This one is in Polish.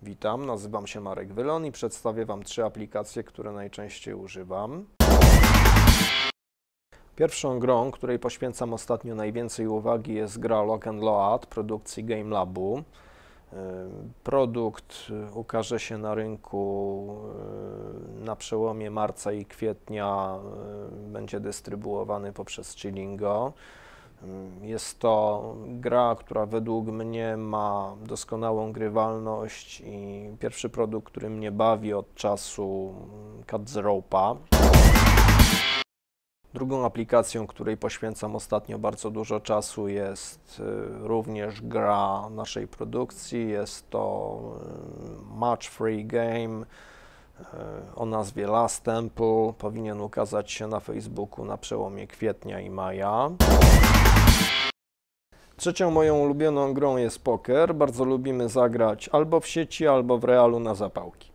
Witam, nazywam się Marek Wylon i przedstawię Wam 3 aplikacje, które najczęściej używam. Pierwszą grą, której poświęcam ostatnio najwięcej uwagi, jest gra Lock and Load produkcji Gamelabu. Produkt ukaże się na rynku na przełomie marca i kwietnia, będzie dystrybuowany poprzez Chillingo. Jest to gra, która według mnie ma doskonałą grywalność i pierwszy produkt, który mnie bawi od czasu Cut the Rope'a. Drugą aplikacją, której poświęcam ostatnio bardzo dużo czasu, jest również gra naszej produkcji. Jest to Match Free Game o nazwie Last Temple. Powinien ukazać się na Facebooku na przełomie kwietnia i maja. Trzecią moją ulubioną grą jest poker. Bardzo lubimy zagrać albo w sieci, albo w realu na zapałki.